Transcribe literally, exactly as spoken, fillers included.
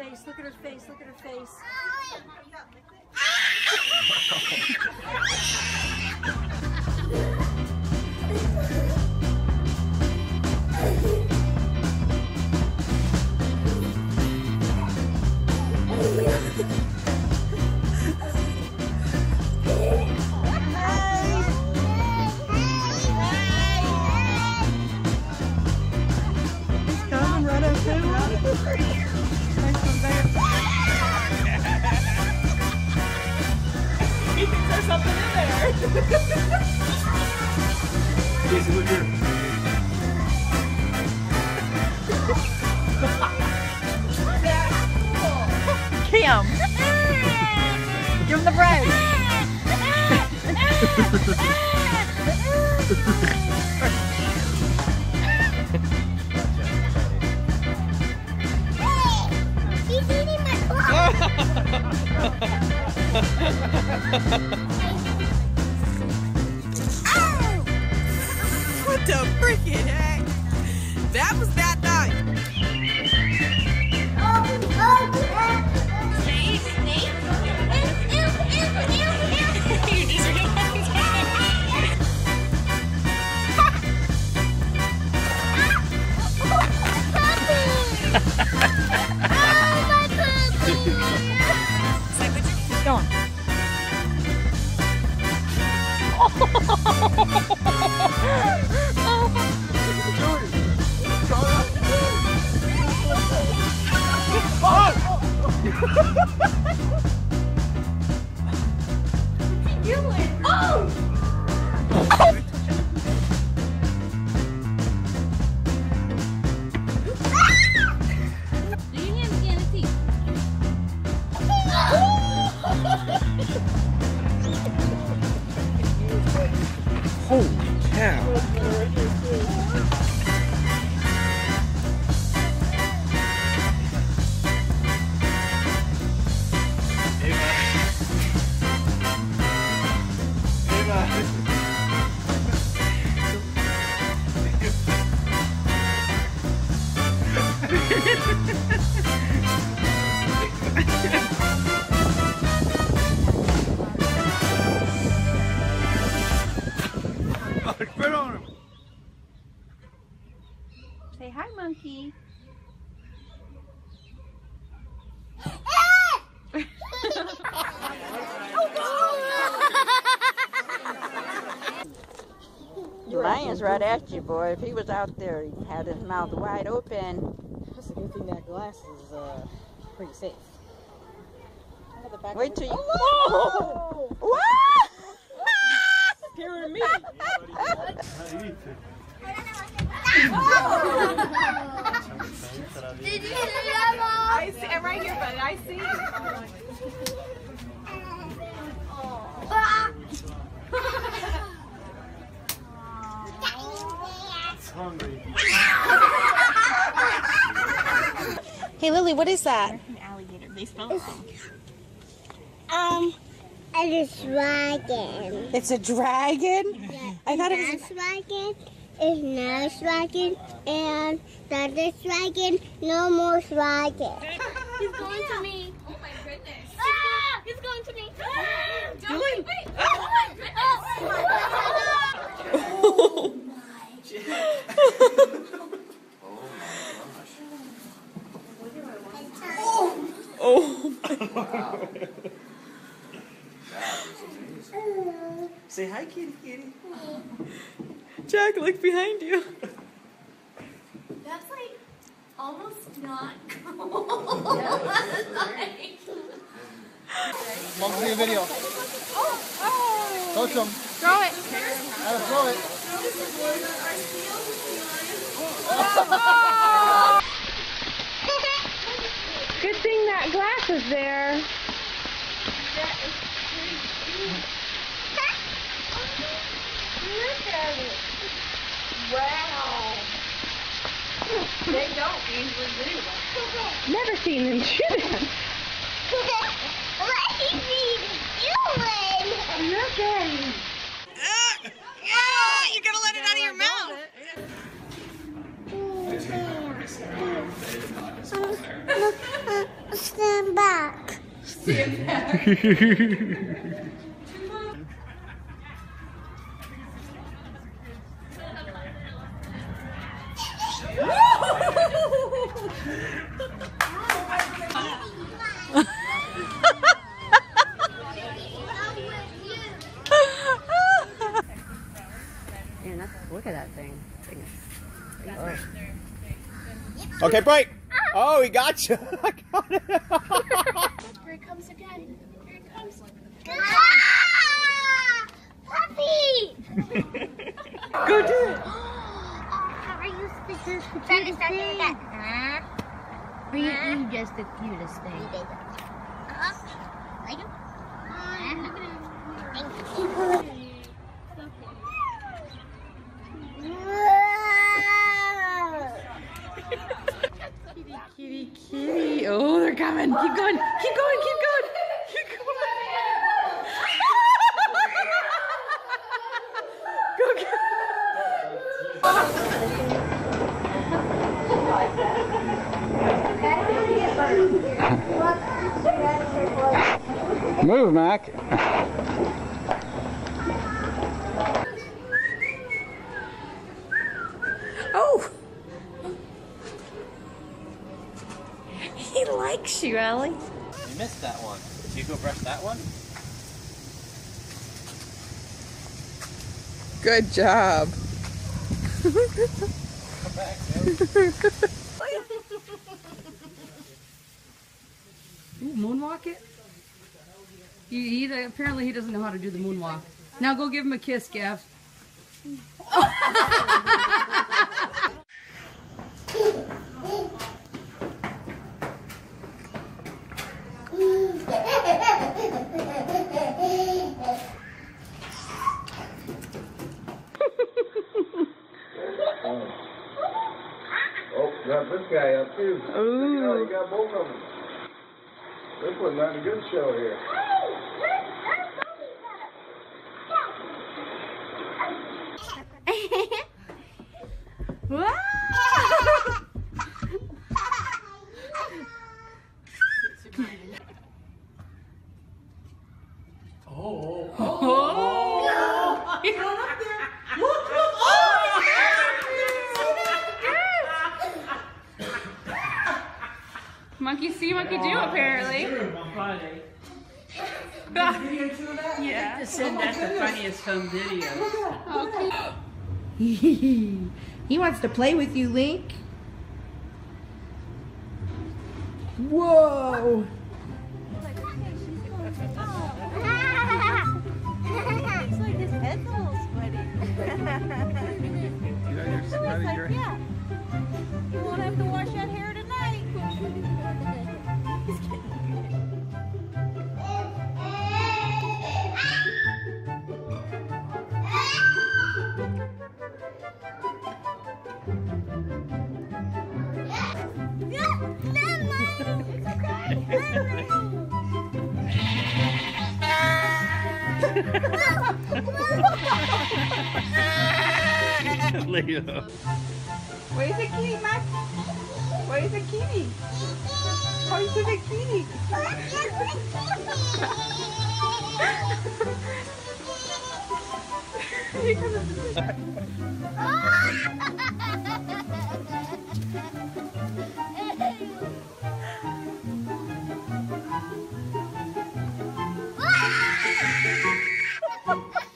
face. Look at her face. Look at her face. He thinks there's something in there. Casey, look here. Kim! Give him the bread! He's eating my What the freaking heck? That was that night. Go on. Holy cow. Quit on him. Say hi, monkey. Lion's right at you, boy. If he was out there, he had his mouth wide open. That's a good thing that glass is uh, pretty safe. Wait till you... Oh! What? Scaring me. Did you see that, I see. I'm right here, but I see. It's hungry. Hey Lily, what is that? An alligator. They smell it. Um, it's a dragon. It's a dragon? Yeah, I thought it that was dragon is now a dragon, and that is dragon, no more dragon. He's going to me. Oh my goodness. Ah! He's going to me. Don't wait, wait. Oh my goodness. Oh. Say hi, kitty, kitty. Jack, look behind you. That's like almost not cool. That's like... Mom, see a video. Oh, oh. Coach him. Throw it. Gotta throw it. Good thing that glass is there. That is pretty cute. Look at it. Wow. They don't usually do that. Never seen them do that. What is he doing? Look at him. Ah, you gotta let it out of your mouth. Look, Stand back. Stand back. Man, look at that thing. Oh. Okay, break. Oh, he got you. I got it. Here it comes again. Here it comes. Ah! Puppy! Go do it. Are you the cutest thing? Huh? Are you, you just the cutest thing. Like him? Kitty, kitty. Oh, they're coming. Keep going. Keep going. Keep going. Keep going. Go get Move, Mac. Oh! He likes you, Allie. You missed that one. Did you go brush that one? Good job. Come back, man. Ooh, moonwalk it? He, he, apparently he doesn't know how to do the moonwalk. Now go give him a kiss, Gav. Oh, got this guy up too. Oh, you got both of them. This was not a good show here. Oh. Oh! He's going up there. Look, look. Monkey see, monkey do, apparently. On Friday. Yeah. Send that the funniest home video. He wants to play with you, Link. Whoa. Looks like his head's a little sweaty. You got your sweaty your Yeah. You won't have to wash that hair tonight. He's getting Leo. Where's the kitty, Max? Where's the kitty? Where's the kitty? Ah!